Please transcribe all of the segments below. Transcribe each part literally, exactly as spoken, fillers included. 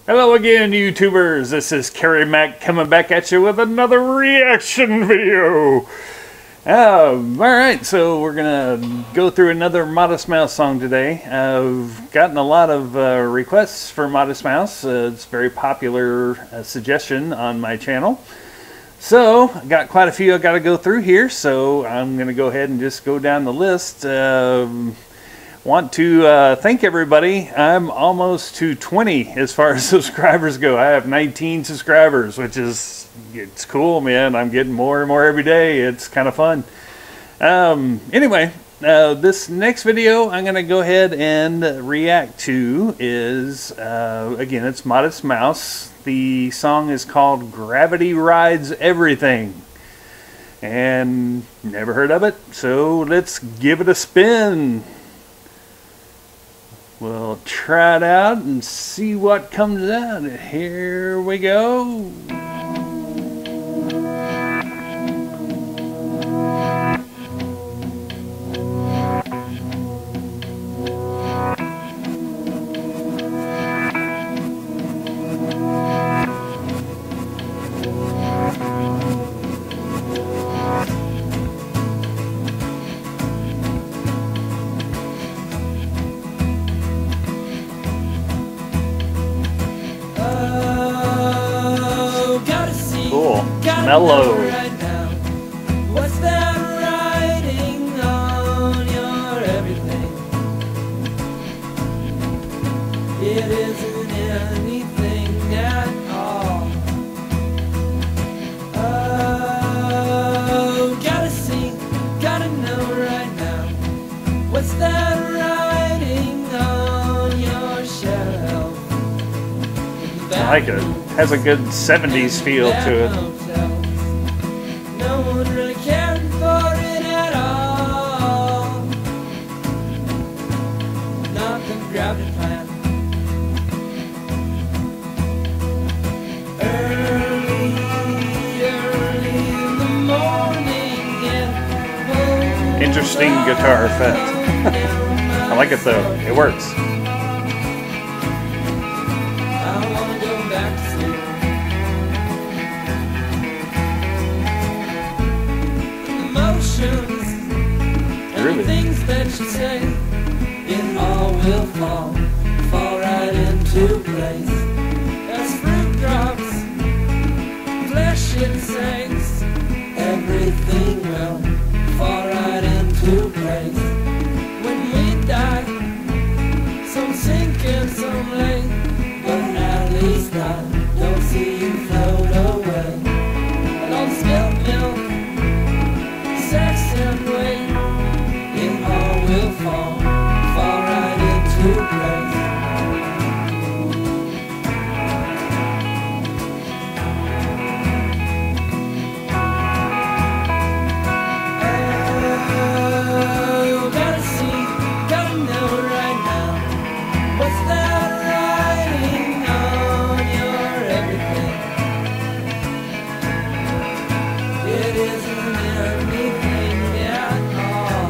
Hello again, YouTubers. This is Kerry Mac coming back at you with another reaction video. Um, Alright, so we're going to go through another Modest Mouse song today. I've gotten a lot of uh, requests for Modest Mouse. Uh, it's a very popular uh, suggestion on my channel. So, I got quite a few I got to go through here, so I'm going to go ahead and just go down the list. Um, Want to uh, thank everybody. I'm almost to twenty as far as subscribers go. I have nineteen subscribers, which is, it's cool, man. I'm getting more and more every day. It's kind of fun. Um, anyway, uh, this next video I'm going to go ahead and react to is, uh, again, it's Modest Mouse. The song is called Gravity Rides Everything. And never heard of it, so let's give it a spin. We'll try it out and see what comes out. Here we go. Cool. Mellow. Right now. What's that writing on your everything? It isn't anything at all. Oh, gotta see, gotta know right now. What's that writing on your shelf? I like it. Has a good seventies feel to it. No one really cared for it at all. Not the gravity plan. Early, early in the morning, and Interesting guitar effect. I like it though. It works. And the things that you say, it all will fall, fall right into place. As fruit drops, flesh it sinks, everything will fall right into place. When we die, some sink and some lay, but at least I don't see you float away. And all the spilled milk, sex and weight, it all will fall, fall right into place. Oh, gotta see, gotta know right now. What's that writing on your everything? It isn't anything at all.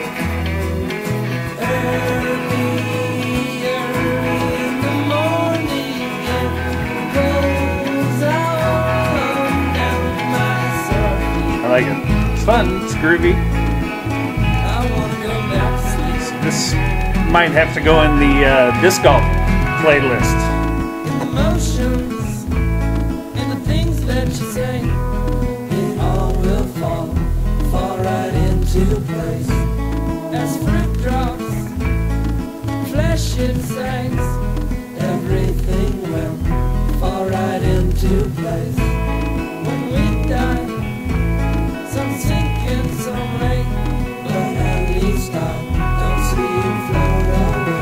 Early, early in the morning, it goes on down my soul. I like it. It's fun. It's groovy. I wanna go back to sleep. This might have to go in the uh, disc golf playlist. In the motions, in the things that you say, it all will fall, fall right into place. As fruit drops, flesh it sinks, everything will fall right into place. When we die, some sink and some lay, but at least I don't see you float away.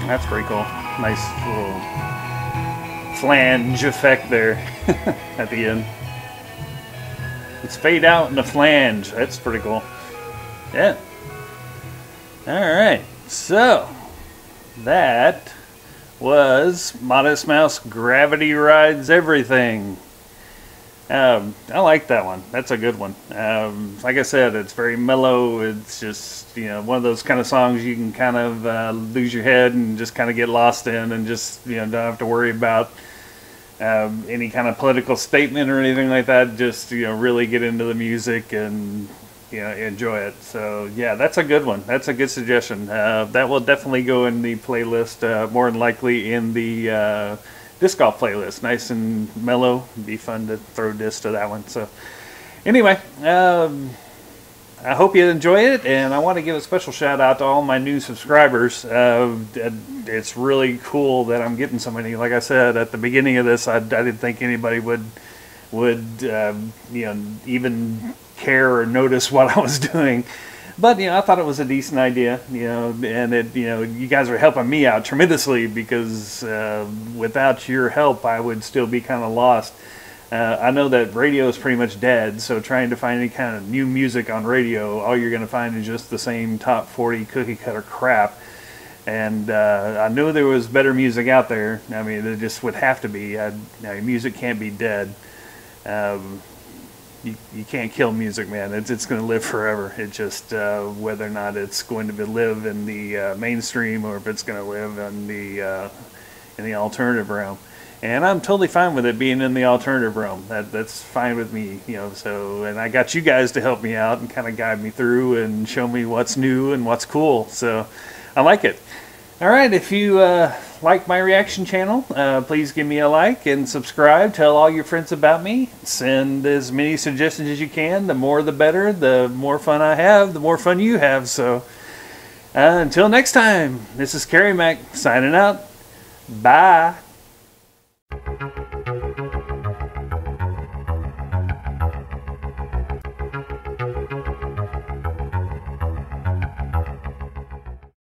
That's pretty cool. Nice little flange effect there at the end. It's fade out in the flange. That's pretty cool. Yeah. Alright, so that was Modest Mouse Gravity Rides Everything. Um, I like that one. That's a good one. Um, like I said, it's very mellow. It's just, you know, one of those kind of songs you can kind of uh, lose your head and just kind of get lost in and just, you know, don't have to worry about um, any kind of political statement or anything like that. Just, you know, really get into the music and, you know, enjoy it. So, yeah, that's a good one. That's a good suggestion. Uh, that will definitely go in the playlist, uh, more than likely in the uh, disc golf playlist. Nice and mellow. It'd be fun to throw disc to that one. So, anyway, um, I hope you enjoy it, and I want to give a special shout out to all my new subscribers. Uh, it's really cool that I'm getting so many. Like I said at the beginning of this, I, I didn't think anybody would would um, you know, even care or notice what I was doing. But, you know, I thought it was a decent idea, you know, and it, you know, you guys are helping me out tremendously, because uh, without your help, I would still be kind of lost. Uh, I know that radio is pretty much dead, so trying to find any kind of new music on radio, all you're going to find is just the same top forty cookie cutter crap. And uh, I knew there was better music out there. I mean, there just would have to be. I, you know, music can't be dead. Um, You, you can't kill music, man. It's, it's going to live forever. It just, uh, whether or not it's going to be, live in the uh, mainstream, or if it's going to live in the uh, in the alternative realm. And I'm totally fine with it being in the alternative realm. That that's fine with me, you know. So, and I got you guys to help me out and kind of guide me through and show me what's new and what's cool. So, I like it. All right, if you uh, like my reaction channel, uh, please give me a like and subscribe. Tell all your friends about me. Send as many suggestions as you can. The more the better. The more fun I have, the more fun you have. So uh, until next time, this is Kerry Mac signing out. Bye.